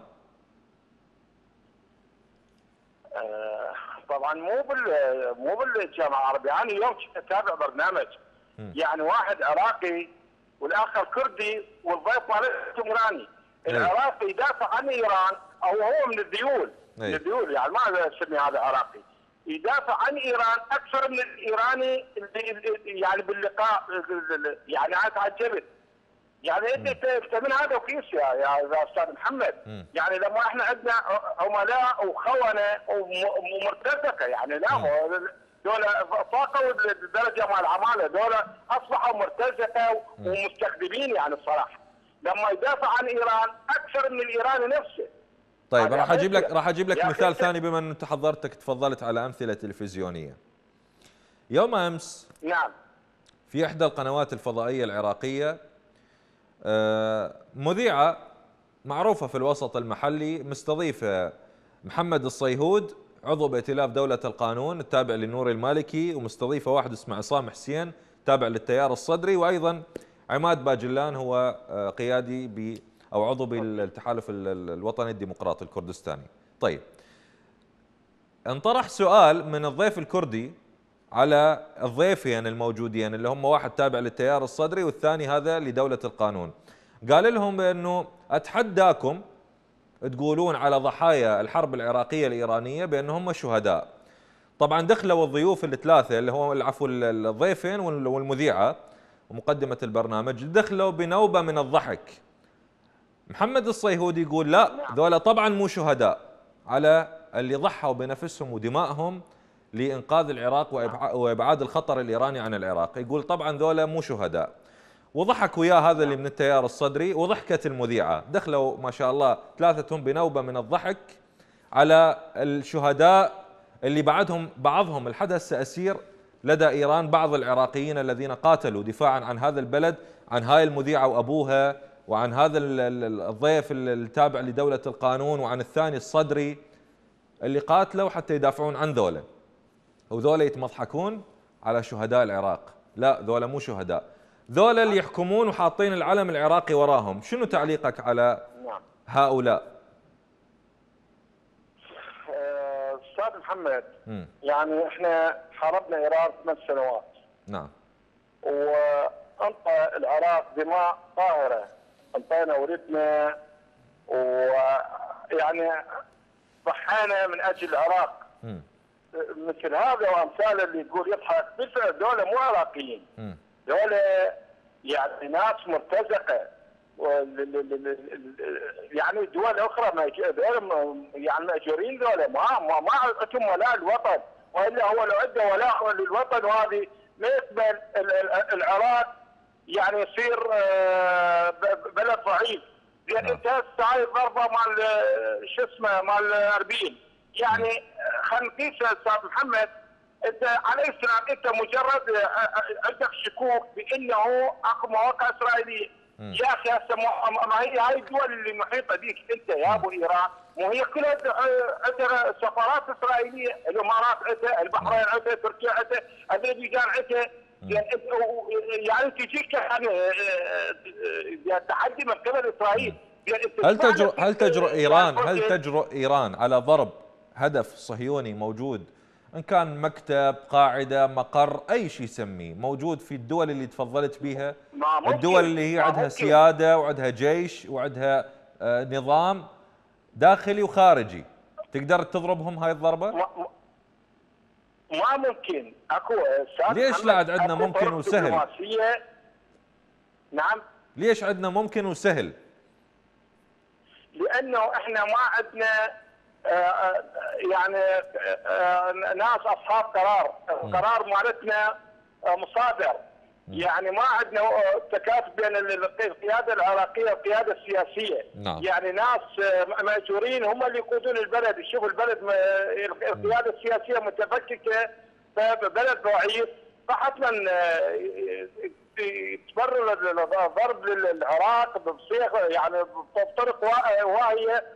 S9: آه طبعا مو بال مو بالجامعة العربية. أنا اليوم أتابع برنامج م. يعني واحد عراقي والآخر كردي والضيف مالته إيراني. العراق يدافع عن ايران او هو من الذيول من الذيول يعني ما اسمي هذا عراقي، يدافع عن ايران اكثر من الايراني يعني باللقاء. يعني انا تعجبت يعني انت انت من هذا وكيس يا يا استاذ محمد. م. يعني لما احنا عندنا عملاء وخونه ومرتزقه يعني لا دول فاقوا الدرجه مال العماله، دول اصبحوا مرتزقه ومستخدمين يعني الصراحه. لما يدافع عن ايران اكثر من الايراني نفسه.
S2: طيب راح اجيب لك راح اجيب لك مثال ثاني بما ان انت حضرتك تفضلت على امثله تلفزيونيه. يوم امس
S9: نعم
S2: في احدى القنوات الفضائيه العراقيه مذيعه معروفه في الوسط المحلي مستضيفه محمد الصيهود عضو بائتلاف دوله القانون التابع للنور المالكي، ومستضيفه واحد اسمه عصام حسين تابع للتيار الصدري، وايضا عماد باجلان هو قيادي ب او عضو بالتحالف الوطني الديمقراطي الكردستاني. طيب انطرح سؤال من الضيف الكردي على الضيفين الموجودين اللي هم واحد تابع للتيار الصدري والثاني هذا لدولة القانون. قال لهم بانه اتحداكم تقولون على ضحايا الحرب العراقية الإيرانية بانهم شهداء. طبعا دخلوا الضيوف الثلاثة اللي هو العفو الضيفين والمذيعة ومقدمة البرنامج دخلوا بنوبة من الضحك. محمد الصيهودي يقول لا ذولا طبعا مو شهداء على اللي ضحوا بنفسهم ودمائهم لإنقاذ العراق وإبعاد الخطر الإيراني عن العراق. يقول طبعا ذولا مو شهداء، وضحك وياه هذا اللي من التيار الصدري وضحكت المذيعة. دخلوا ما شاء الله ثلاثتهم بنوبة من الضحك على الشهداء اللي بعدهم بعضهم الحدث سأسير لدى إيران، بعض العراقيين الذين قاتلوا دفاعا عن هذا البلد، عن هاي المذيعة وأبوها، وعن هذا الضيف التابع لدولة القانون، وعن الثاني الصدري اللي قاتلوا حتى يدافعون عن ذولا. وذولا يتمضحكون على شهداء العراق. لا ذولا مو شهداء، ذولا اللي يحكمون وحاطين العلم العراقي وراهم. شنو تعليقك على هؤلاء؟
S9: أستاذ محمد م. يعني احنا حاربنا ايران ثمان سنوات.
S2: نعم.
S9: وانطى العراق دماء طاهره، انطينا ولدنا ويعني ضحينا من اجل العراق. م. مثل هذا وامثاله اللي يقول يضحك، بالفعل دولة مو عراقيين. دولة يعني ناس مرتزقة، يعني دول اخرى دول يعني ماجورين، دولة ما ما ما عندهم ولاء الوطن، والا هو لو عنده ولاء للوطن وهذه ما يقبل العراق يعني يصير بلد ضعيف. يعني انت هسه هاي الضربه مال شو اسمه مال اربيل، يعني خلينا نقيس استاذ محمد، انت على السلام انت مجرد عندك شكوك بانه اكو مواقع اسرائيليه. يا اخي هسه ما هي هاي الدول اللي محيطه بيك انت يا ابو ايران، مو هي كلها عندها سفارات اسرائيليه، الامارات عندها، البحرين عندها، تركيا عندها، اذربيجان عندها. يعني يعني تجيك يعني تحدي من قبل اسرائيل.
S2: هل تجرؤ هل تجرؤ ايران هل تجرؤ ايران على ضرب هدف صهيوني موجود، ان كان مكتب، قاعده، مقر، اي شيء سميه، موجود في الدول اللي تفضلت بها، الدول اللي هي عندها سياده وعندها جيش وعندها آه نظام داخلي وخارجي، تقدر تضربهم هاي الضربه؟
S9: ما ممكن. اكو
S2: ليش لا عندنا ممكن وسهل؟
S9: نعم
S2: ليش عندنا ممكن وسهل؟
S9: لانه احنا ما عندنا آه يعني آه ناس اصحاب قرار، القرار مالتنا آه مصادر. يعني ما عندنا تكاتف بين القياده العراقيه والقياده السياسيه.
S2: نعم.
S9: يعني ناس ماجورين هم اللي يقودون البلد، يشوفوا البلد القياده السياسيه متفككه، بلد ضعيف، فحتما تبرر الضرب للعراق بصيغ يعني بطرق واهيه،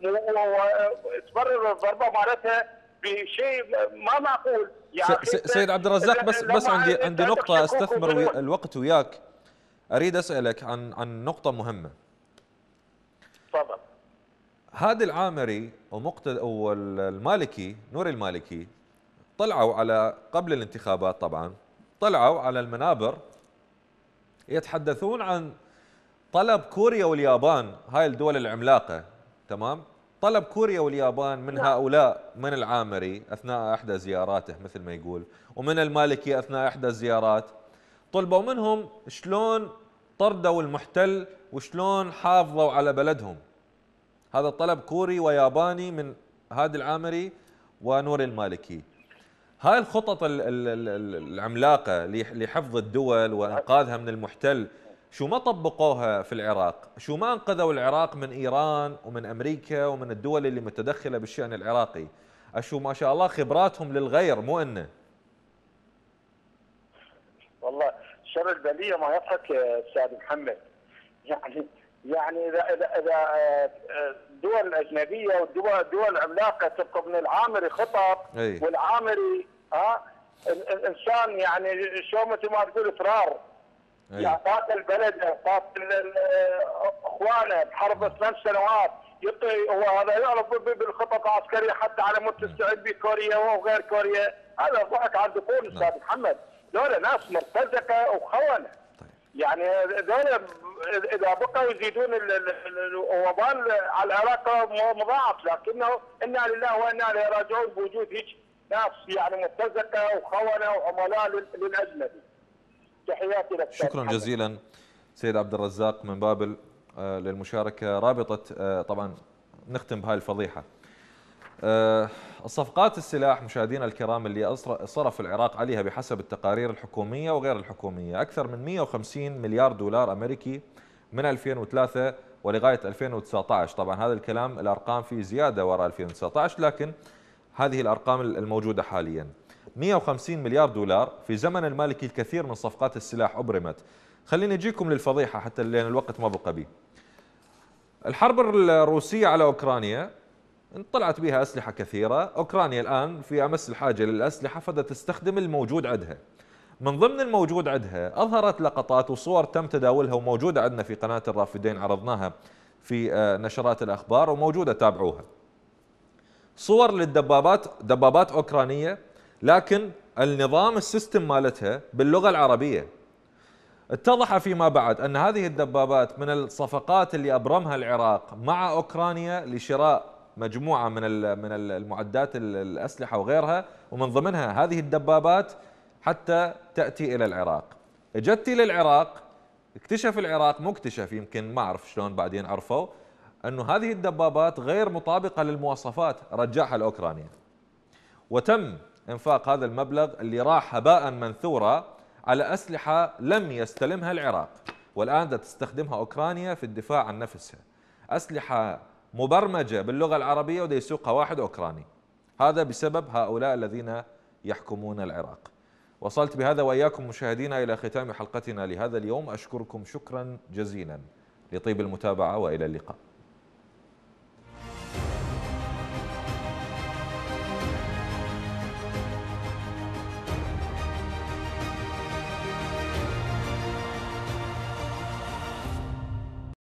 S9: وتبرر الضربه مالتها بشيء ما معقول.
S2: يعني سيد عبد الرزاق، بس بس عندي عندي نقطة استثمر ويا الوقت وياك، اريد اسالك عن عن نقطة مهمة.
S9: تفضل.
S2: هادي العامري ومقتد والمالكي نوري المالكي طلعوا على قبل الانتخابات، طبعا طلعوا على المنابر يتحدثون عن طلب كوريا واليابان، هاي الدول العملاقة، تمام؟ طلب كوريا واليابان من هؤلاء، من العامري اثناء احدى زياراته مثل ما يقول، ومن المالكي اثناء احدى الزيارات، طلبوا منهم شلون طردوا المحتل وشلون حافظوا على بلدهم. هذا طلب كوري وياباني من هادي العامري ونوري المالكي. هاي الخطط العملاقة لحفظ الدول وإنقاذها من المحتل، شو ما طبقوها في العراق؟ شو ما انقذوا العراق من ايران ومن امريكا ومن الدول اللي متدخله بالشان العراقي؟ اشو ما شاء الله خبراتهم للغير، مو انه.
S9: والله شر البليه ما يضحك يا استاذ محمد. يعني يعني اذا اذا اذا الدول الاجنبيه والدول الدول العملاقه تطلب من العامري خطط، والعامري ها الانسان يعني شو مثل ما تقول فرار. يعني قاتل بلده، قاتل اخوانه بحرب ثلاث سنوات، يعطي هو هذا يعرف بالخطط العسكريه حتى على مود تستعد بكوريا وغير كوريا، هذا ضحك على الدخول استاذ محمد، ذولا ناس مرتزقه وخونه. يعني ذولا اذا بقوا يزيدون الوبال على العراق مضاعف، لكنه انا لله وانا اليه راجعون بوجود هيك ناس يعني مرتزقه وخونه وعملاء للاجنبي. تحياتي لك.
S2: شكرا جزيلا سيد عبد الرزاق من بابل آه للمشاركه. رابطه آه طبعا نختم بهاي الفضيحه. آه الصفقات السلاح مشاهدينا الكرام اللي صرف العراق عليها بحسب التقارير الحكوميه وغير الحكوميه اكثر من مئة وخمسين مليار دولار امريكي من ألفين وثلاثة ولغايه ألفين وتسعة عشر. طبعا هذا الكلام الارقام في زياده وراء ألفين وتسعة عشر، لكن هذه الارقام الموجوده حاليا. مئة وخمسين مليار دولار في زمن المالكي الكثير من صفقات السلاح أبرمت. خليني أجيكم للفضيحة حتى لأن الوقت ما بقى بي. الحرب الروسية على أوكرانيا طلعت بها أسلحة كثيرة، أوكرانيا الآن في أمس الحاجة للأسلحة فبدأت تستخدم الموجود عندها. من ضمن الموجود عندها أظهرت لقطات وصور تم تداولها وموجودة عندنا في قناة الرافدين، عرضناها في نشرات الأخبار وموجودة تابعوها. صور للدبابات، دبابات أوكرانية، لكن النظام السيستم مالتها باللغة العربية. اتضح فيما بعد أن هذه الدبابات من الصفقات اللي أبرمها العراق مع أوكرانيا لشراء مجموعة من من المعدات الأسلحة وغيرها، ومن ضمنها هذه الدبابات حتى تأتي إلى العراق. اجت إلى العراق، اكتشف العراق، مكتشف يمكن ما أعرف شلون بعدين عرفوا أنه هذه الدبابات غير مطابقة للمواصفات، رجعها لأوكرانيا، وتم إنفاق هذا المبلغ اللي راح هباء منثورا على أسلحة لم يستلمها العراق، والآن تستخدمها أوكرانيا في الدفاع عن نفسها، أسلحة مبرمجة باللغة العربية ودي يسوقها واحد أوكراني. هذا بسبب هؤلاء الذين يحكمون العراق. وصلت بهذا وإياكم مشاهدينا إلى ختام حلقتنا لهذا اليوم، أشكركم شكرا جزيلا لطيب المتابعة وإلى اللقاء.